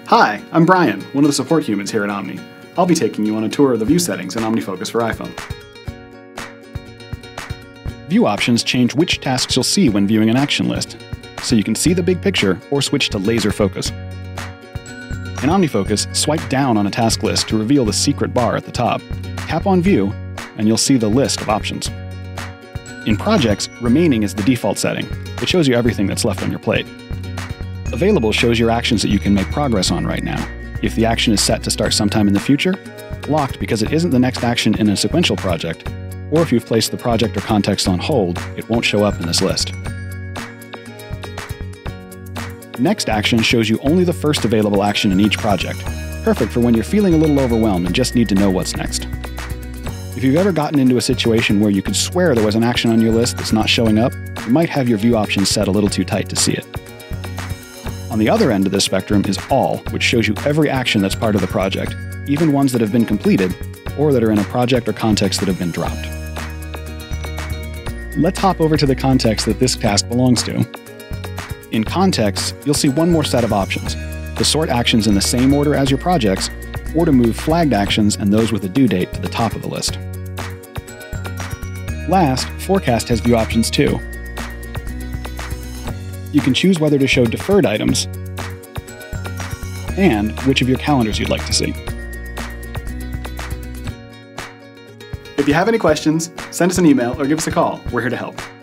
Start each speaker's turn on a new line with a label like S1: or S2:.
S1: Hi, I'm Brian, one of the support humans here at Omni. I'll be taking you on a tour of the view settings in OmniFocus for iPhone. View options change which tasks you'll see when viewing an action list, so you can see the big picture or switch to laser focus. In OmniFocus, swipe down on a task list to reveal the secret bar at the top. Tap on View, and you'll see the list of options. In Projects, Remaining is the default setting. It shows you everything that's left on your plate. Available shows your actions that you can make progress on right now. If the action is set to start sometime in the future, locked because it isn't the next action in a sequential project, or if you've placed the project or context on hold, it won't show up in this list. Next Action shows you only the first available action in each project, perfect for when you're feeling a little overwhelmed and just need to know what's next. If you've ever gotten into a situation where you could swear there was an action on your list that's not showing up, you might have your view options set a little too tight to see it. On the other end of this spectrum is All, which shows you every action that's part of the project, even ones that have been completed, or that are in a project or context that have been dropped. Let's hop over to the context that this task belongs to. In Contexts, you'll see one more set of options: to sort actions in the same order as your projects, or to move flagged actions and those with a due date to the top of the list. Last, Forecast has view options too. You can choose whether to show deferred items and which of your calendars you'd like to see. If you have any questions, send us an email or give us a call. We're here to help.